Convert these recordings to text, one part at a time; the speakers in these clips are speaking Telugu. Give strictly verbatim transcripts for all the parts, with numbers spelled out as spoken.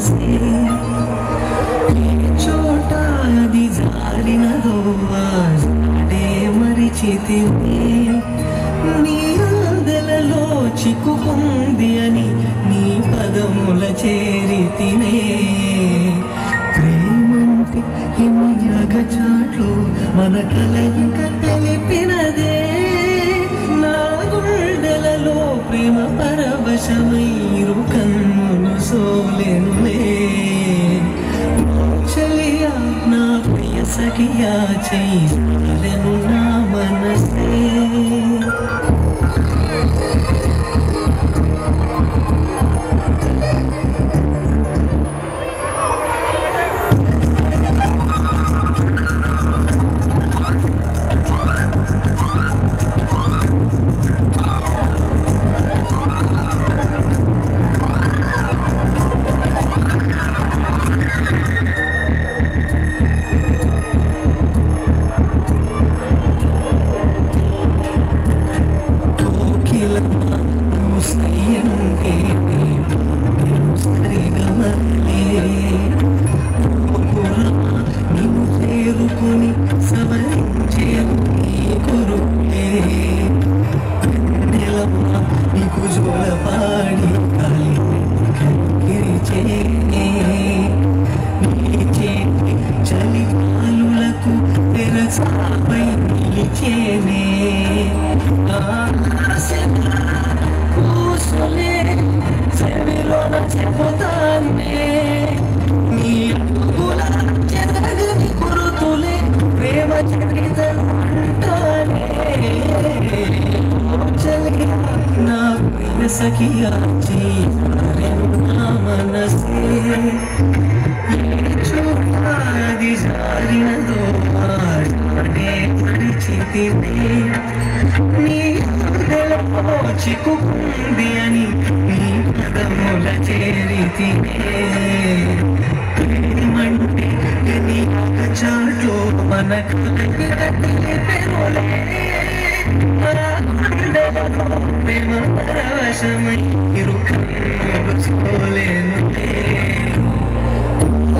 మనసే ఏ చోట అది జారినదో ఆడే మరిచితివే నీ ఆదలలో చిక్కుకుంది అని నీ పదముల చేరితినే ప్రేమంటే ఎన్ని అగచాట్లు మన కలయిక తెలిపినదే నా గుండెలలో ప్రేమ పరవశమైరు కన్నులు సోలెనులే చలియా నా ప్రియ సఖియా చేసెను నా మనసే సవరించే కురులే నీకు జోలపాడి గిరిచేనే నీ చేతి చలి పాలులకు తెరసాపై నిలిచేనే కూసులే చెవిలోన చెబుతానే నీ చెదగని గురుతులే ప్రేమ చరితలు అంటానే చలియా నా ప్రియ సఖియా చేరెను నా మనసే ఏ చోట అది జారినదో ఆడే మరిచితివే నీ హృదయలో చిక్కుకుంది అని నీ పదముల చేరితినే ప్రేమంటే ఎన్ని అగచాట్లు మన కలయిక తెలిపెనులే ప్రేమ పరవశమై ఇరు కన్నులు సోలెనులే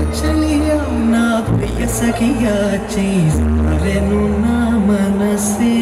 చలియా నా ప్రియ సఖియా చేసెను నా మనసే